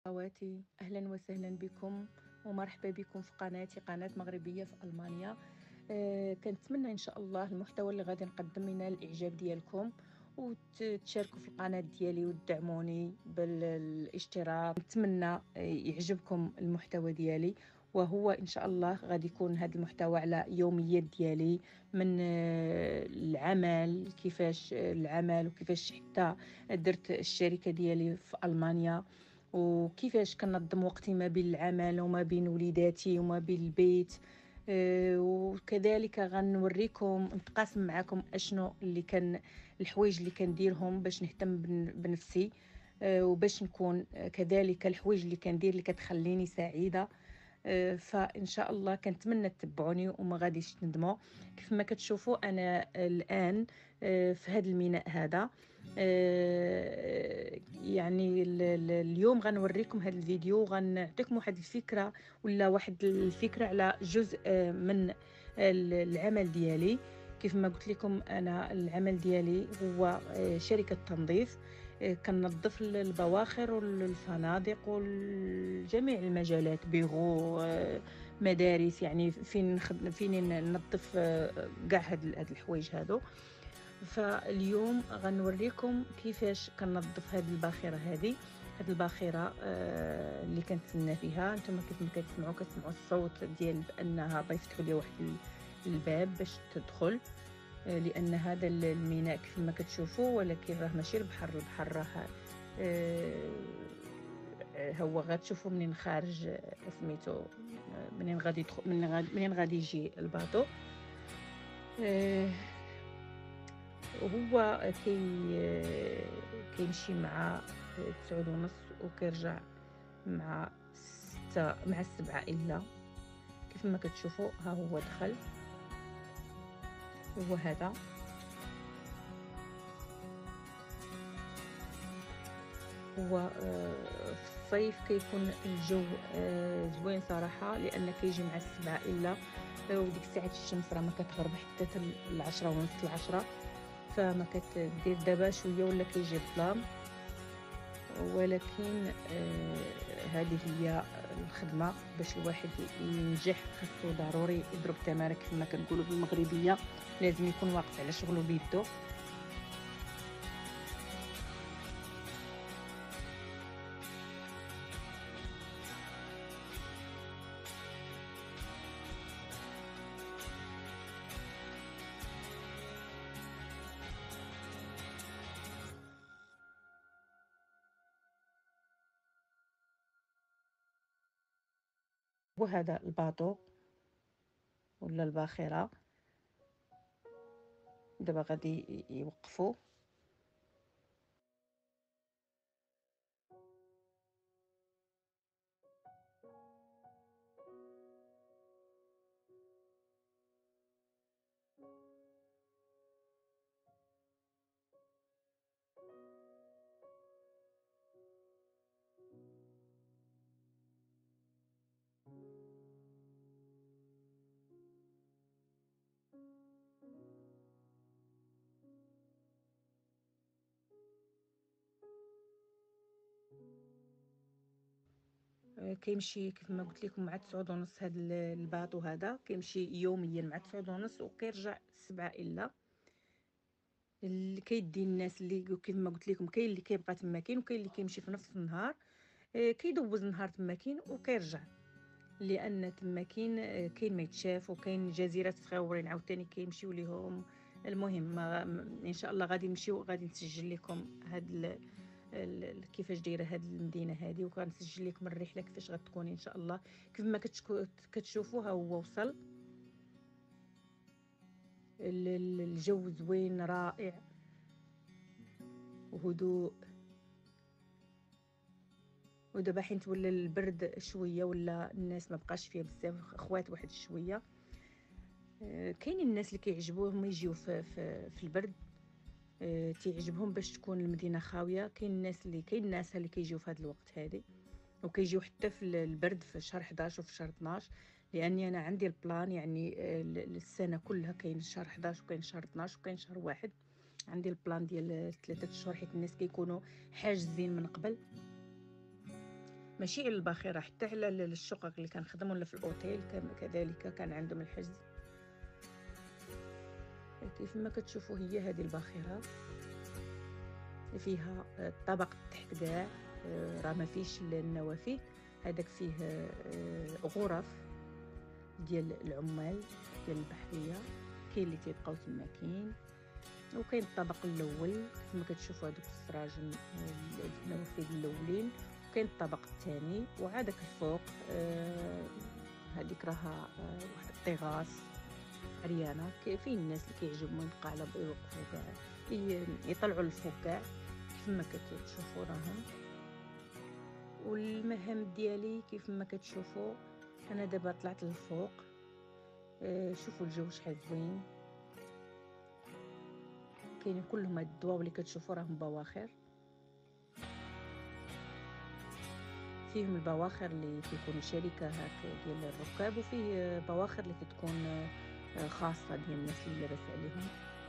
أخواتي، أهلا وسهلا بكم ومرحبا بكم في قناتي، قناة مغربية في ألمانيا. كنتمنى إن شاء الله المحتوى اللي غادي نقدم ينال الإعجاب ديالكم وتشاركوا في القناة ديالي وتدعموني بالاشتراك. نتمنى يعجبكم المحتوى ديالي، وهو إن شاء الله غادي يكون هذا المحتوى على يوميات ديالي من العمل، كيفاش العمل وكيفاش حتى درت الشركة ديالي في ألمانيا، وكيفاش كنظم وقتي ما بين العمل وما بين وليداتي وما بين البيت. وكذلك غنوريكم نتقاسم معكم اشنو اللي كان الحوايج اللي كنديرهم باش نهتم بنفسي، وباش نكون كذلك الحوايج اللي كندير اللي كتخليني سعيده. فان شاء الله كنتمنى تتبعوني وما غاديش تندموا. كيف ما كتشوفوا انا الان في هذا الميناء هذا. يعني اليوم غنوريكم هذا الفيديو، غنعطيكم واحد الفكره ولا واحد الفكره على جزء من العمل ديالي. كيف ما قلت لكم انا العمل ديالي هو شركه تنظيف. كنظف البواخر والفنادق وجميع المجالات، بيرو، مدارس، يعني فين ننظف كاع هاد الحوايج هادو. فاليوم غنوريكم كيفاش كنظف هاد الباخره هاد الباخره اللي كنتسنى فيها. نتوما كيف ما كتسمعوا الصوت ديال بانها بيفتحوا لي واحد الباب باش تدخل، لان هذا الميناء كيف ما كتشوفوا، ولكن راه ماشي البحر راه هو غتشوفوا منين خارج سميتو، منين غادي يدخل، منين غادي يجي الباطو. هو كيمشي مع 9:30 وكيرجع مع 6 مع 7 إلا. كيف ما كتشوفوا ها هو دخل، هو هذا. هو في الصيف كيكون الجو زوين صراحة، لأن كيجي مع 7 إلا، وديك الساعات الشمس راه ما كتغرب حتى 10:30 العشرة، فما كتدير دابا شويه ولا كيجي الظلام. ولكن هذه هي الخدمه. باش الواحد ينجح خاصو ضروري يضرب تماره، كيف ما كنقولوا بالمغربيه، لازم يكون واقف على شغله بيدو. وهذا الباطو ولا الباخره دابا غادي يوقفوا. كيمشي كيف ما قلت لكم مع 9:30. هذا الباطو هذا كيمشي يوميا مع 9:30 وكيرجع 7 إلا. كيدي الناس اللي كيف ما قلت لكم، كاين اللي كيبقى تما كاين، وكاين اللي كيمشي في نفس النهار، كيدوز النهار تما كاين وكيرجع، لان تما كاين ما يتشاف، وكاين جزيرات صغيورين عاوتاني كيمشيو ليهم. المهم ان شاء الله غادي نمشيو، غادي نسجل لكم هاد كيفاش دايره هاد المدينه هادي، وكنسجل لكم الرحله كيفاش غتكون ان شاء الله. كيف ما كتشوفوا ها هو وصل. الجو زوين رائع وهدوء. ودابا حين تولى البرد شويه، ولا الناس ما بقاش فيها بزاف اخوات واحد شويه، كاين الناس اللي كيعجبوهم يجيو في البرد، تيعجبهم باش تكون المدينه خاويه. كاين الناس اللي كيجيو في هذا الوقت هذه، وكيجيو حتى في البرد في شهر 11 وفي شهر 12، لاني انا عندي البلان يعني السنه كلها. كاين شهر 11 وكاين شهر 12 وكاين شهر واحد. عندي البلان ديال 3 اشهر، حيت الناس كيكونوا حاجزين من قبل. ماشي على الباخره، حتى على الشقق اللي كنخدموا ولا في الاوتيل كذلك كان عندهم الحجز. كيف ما كتشوفوا هي هذه الباخره فيها الطبق تحت كاع، راه ما فيش النوافذ، هذاك فيه غرف ديال العمال ديال البحريه، كاين اللي تيبقاو تما كاين، وكاين الطبق الاول كيف ما كتشوفوا هذوك السراج النوافذ الاولين، وكاين الطبق الثاني، وعادك الفوق هذيك راها واحد الطيغاس عريانه، فين الناس اللي كيعجبهم يبقى على يوقفوا كاع يطلعوا للفوق كاع كيف ما كتشوفوا راهم. والمهام ديالي كيف ما كتشوفوا انا دابا طلعت للفوق، شوفوا الجو شحال زوين، كاينين كلهم هاد الدواو اللي كتشوفوا راهم بواخر، فيهم البواخر اللي كيكونوا شركه هكا ديال الركاب، وفيه بواخر اللي كتكون خاصه ديال الناس اللي لاباس عليهم.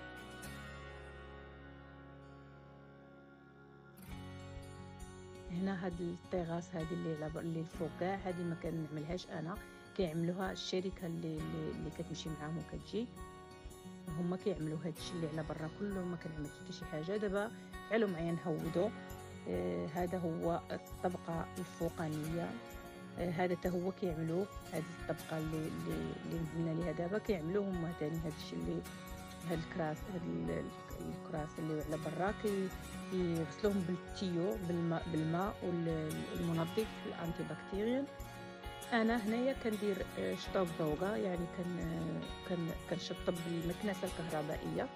هنا هاد الطيغاس هذه اللي الفوق كاع هذه ما كنعملهاش انا، كيعملوها الشركه اللي كتمشي معاهم وكتجي، هما كيعملوا هذا الشيء اللي على برا كله، ما كنعمل حتى شي حاجه. دابا علو معايا نهودو. هذا هو الطبقه الفوقانيه، هذا حتى هو كيعملوه، هذه الطبقه اللي نزلنا ليها دابا كيعملوه هما ثاني هذا الشيء اللي هاد الكراس، هاد الكراس اللي على برا كيغسلوهم بالتيو بالماء والمنظف الانتي بكتيريال. انا هنايا كندير شطوب ذوقه، يعني كنشطب بالمكنسه الكهربائيه.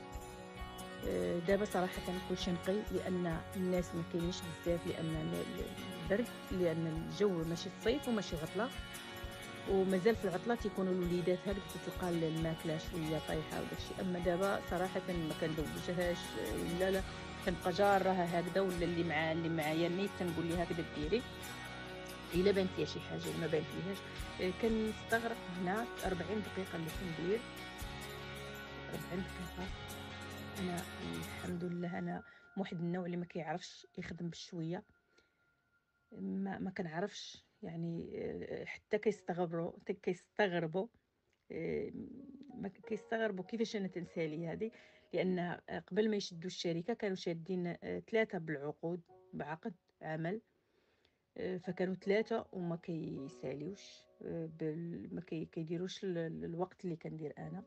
دابا صراحه كلشي نقي لان الناس ما كاينينش بزاف، لان البرد، لان الجو ماشي الصيف وماشي عطله، ومازال في العطله تيكونوا الوليدات هكذا تلقى الماكله شويه طايحه وداكشي. اما دابا صراحه ما كندوزهاش، لا كنبقى جارها هكذا، ولا اللي معايا نيت تنقول لي هكذا ديري الا بانت ليا شي حاجه ما بانت ليهاش. كنستغرق هنا 40 دقيقه اللي كندير 40 دقيقه. انا الحمد لله انا واحد النوع اللي ما كيعرفش يخدم بالشويه، ما كنعرفش يعني، حتى كيستغربوا ما كيستغربوا كيفاش انا تنسالي هذه، لان قبل ما يشدوا الشركه كانوا شادين 3 بالعقود بعقد عمل، فكانوا 3 وما كيساليوش، ما كيديروش الوقت اللي كندير انا.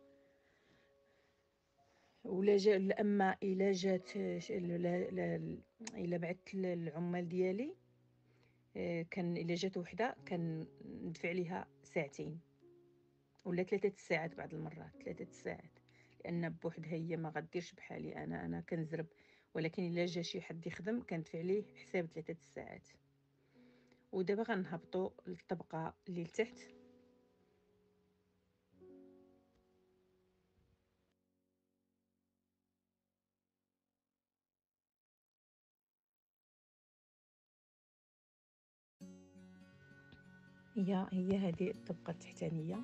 ولا جا اما الا جات الا بعثت العمال ديالي، كان الا جات وحده كندفع ليها ساعتين ولا 3 ساعات، بعض المرات 3 ساعات، لان بوحدها هي ما غديرش بحالي انا كنزرب. ولكن الا جا شي حد يخدم كندفع ليه حساب 3 ساعات. ودابا غنهبطوا للطبقه اللي لتحت. هي هذه الطبقه التحتانيه،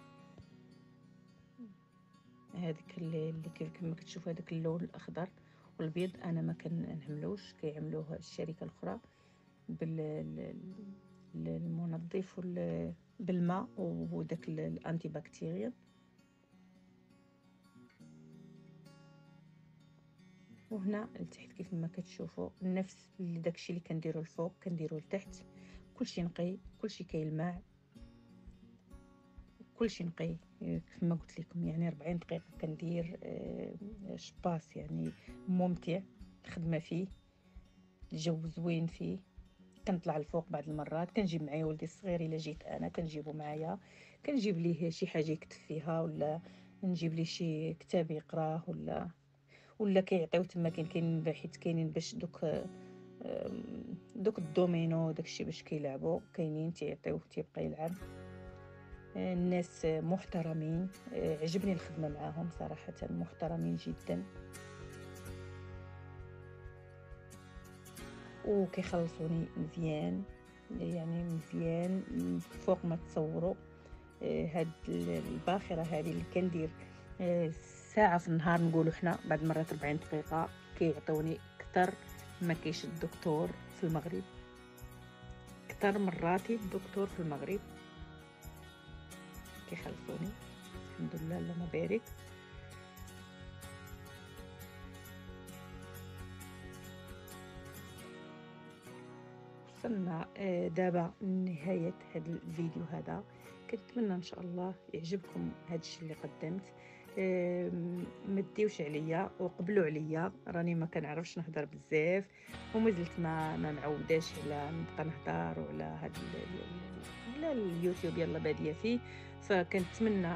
هذيك اللي كما كتشوف هذاك اللون الاخضر والابيض انا ما كنعملوش، كيعملوه الشركه الاخرى بالمنظف بالماء وداك الانتي بكتيريال. وهنا لتحت كيف ما كتشوفوا نفس داكشي اللي كنديروا الفوق كنديروا لتحت، كلشي نقي، كلشي كيلمع، كلشي نقي كيف ما قلت لكم. يعني 40 دقيقه كندير شباس، يعني ممتع الخدمه فيه، الجو زوين فيه. كنطلع الفوق بعض المرات، كنجيب معايا ولدي الصغير الا جيت انا كنجيبو معايا، كنجيب ليه شي حاجه يكتب فيها، ولا نجيب ليه شي كتاب يقراه، ولا كيعطيو تما. كاين حيت كاينين باش دوك الدومينو داكشي باش كيلعبوا، كاينين تيعطيوه تيبقى يلعب. الناس محترمين، عجبني الخدمه معاهم صراحه، محترمين جدا وكيخلصوني مزيان، يعني مزيان فوق ما تصوروا. هاد الباخره هذه اللي كندير ساعه في النهار نقولوا حنا، بعد مرات 40 دقيقه كيعطوني اكثر ما كيش الدكتور في المغرب، اختار من راتب دكتور في المغرب كيخلصوني الحمد لله اللهم بارك. وصلنا دابا لنهاية هذا الفيديو هذا. كنتمنى ان شاء الله يعجبكم هذا الشيء اللي قدمت. ما تديوش عليا وقبلوا عليا، راني ما كنعرفش نهضر بزاف ومازلت ما معوداش على نبقى نهضر وعلى هذا على اليوتيوب يلا باديه فيه. فكنتمنى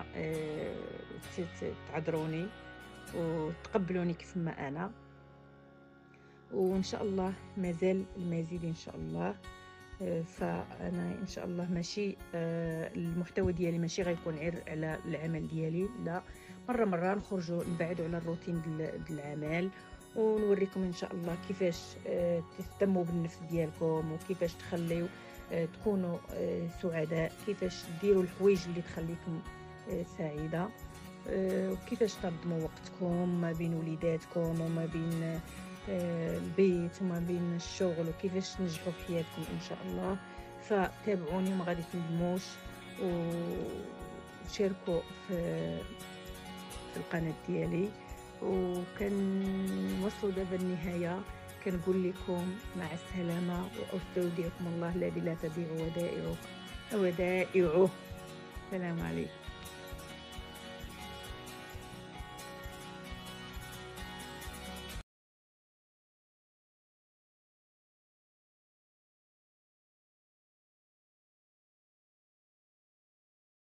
تعذروني وتقبلوني كيف ما انا، وان شاء الله مازال المزيد ان شاء الله. فانا ان شاء الله ماشي المحتوى ديالي ماشي غيكون غير على العمل ديالي، لا، مره نخرجوا نبعدوا على الروتين ديال العمل، ونوريكم ان شاء الله كيفاش تهتموا بالنفس ديالكم، وكيفاش تخليو تكونوا سعداء، كيفاش ديروا الحوايج اللي تخليكم سعيده، وكيفاش تنظموا وقتكم ما بين وليداتكم وما بين البيت وما بين الشغل، وكيفاش تنجحوا في حياتكم ان شاء الله. فتابعوني وما غادي تندموش، وشاركوا في القناه ديالي. وكنوصلوا دابا النهايه، كنقول لكم مع السلامه، واستودعكم الله الذي لا تضيع ودائعه. السلام عليكم.